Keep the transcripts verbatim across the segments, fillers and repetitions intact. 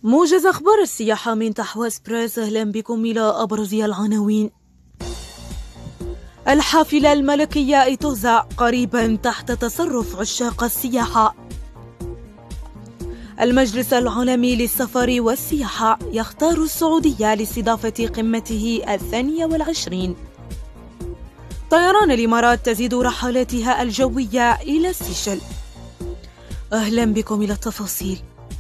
موجز أخبار السياحة من تحوى إسبريس. أهلا بكم إلى أبرز العناوين. الحافلة الملكية توزع قريبا تحت تصرف عشاق السياحة. المجلس العالمي للسفر والسياحة يختار السعودية لاستضافة قمته الثانية والعشرين. طيران الإمارات تزيد رحلاتها الجوية إلى السيشل. أهلا بكم إلى التفاصيل.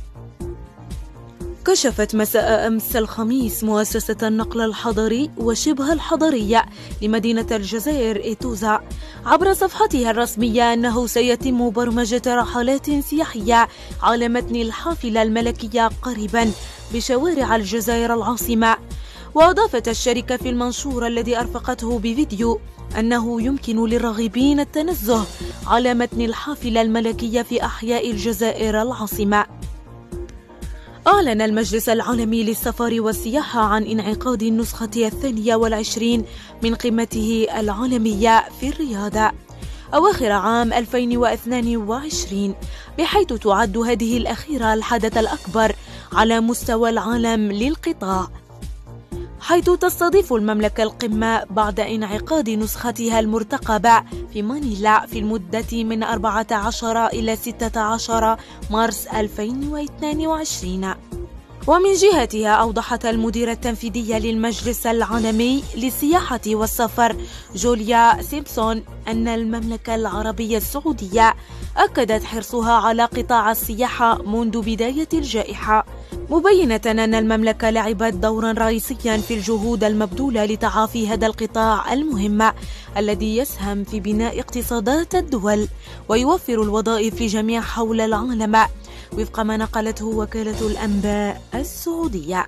كشفت مساء أمس الخميس مؤسسة النقل الحضري وشبه الحضرية لمدينة الجزائر إيتوزا عبر صفحتها الرسمية أنه سيتم برمجة رحلات سياحية على متن الحافلة الملكية قريبا بشوارع الجزائر العاصمة. وأضافت الشركة في المنشور الذي أرفقته بفيديو أنه يمكن للراغبين التنزه على متن الحافلة الملكية في أحياء الجزائر العاصمة. أعلن المجلس العالمي للسفر والسياحة عن انعقاد النسخة الثانية والعشرين من قمته العالمية في الرياض أواخر عام ألفين واثنين وعشرين، بحيث تعد هذه الأخيرة الحدث الأكبر على مستوى العالم للقطاع، حيث تستضيف المملكة القمة بعد انعقاد نسختها المرتقبة في مانيلا في المدة من أربعة عشر إلى ستة عشر مارس ألفين واثنين وعشرين. ومن جهتها أوضحت المديرة التنفيذية للمجلس العالمي للسياحة والسفر جوليا سيمبسون أن المملكة العربية السعودية أكدت حرصها على قطاع السياحة منذ بداية الجائحة، مبينة أن المملكة لعبت دورا رئيسيا في الجهود المبذولة لتعافي هذا القطاع المهم الذي يسهم في بناء اقتصادات الدول ويوفر الوظائف لجميع حول العالم، وفق ما نقلته وكالة الأنباء السعودية.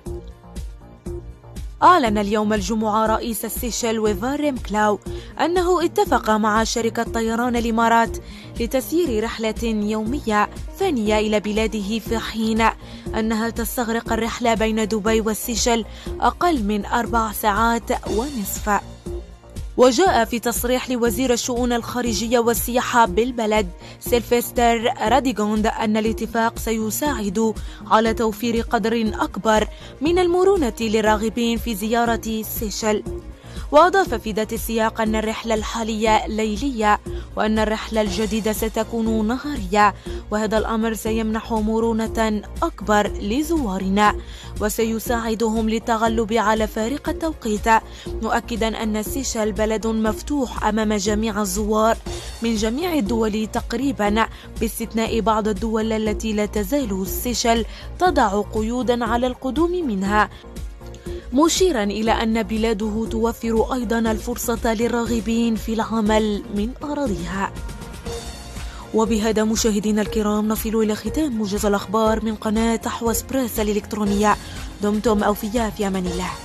أعلن اليوم الجمعة رئيس السيشل ويفاريم كلاو أنه اتفق مع شركة طيران الإمارات لتسيير رحلة يومية ثانية إلى بلاده، في حين أنها تستغرق الرحلة بين دبي والسيشل أقل من أربع ساعات ونصف. وجاء في تصريح لوزير الشؤون الخارجية والسياحة بالبلد سيلفستر راديغوند أن الاتفاق سيساعد على توفير قدر أكبر من المرونة للراغبين في زيارة السيشل. وأضاف في ذات السياق أن الرحلة الحالية ليلية وأن الرحلة الجديدة ستكون نهارية، وهذا الأمر سيمنح مرونة أكبر لزوارنا وسيساعدهم للتغلب على فارق التوقيت، مؤكدا أن السيشل بلد مفتوح أمام جميع الزوار من جميع الدول تقريبا، باستثناء بعض الدول التي لا تزال السيشل تضع قيودا على القدوم منها، مشيرا إلى أن بلاده توفر أيضا الفرصة للراغبين في العمل من أراضيها. وبهذا مشاهدينا الكرام نصل إلى ختام موجز الأخبار من قناة تحوى إسبريس الإلكترونية. دمتم أوفياء في أمان الله.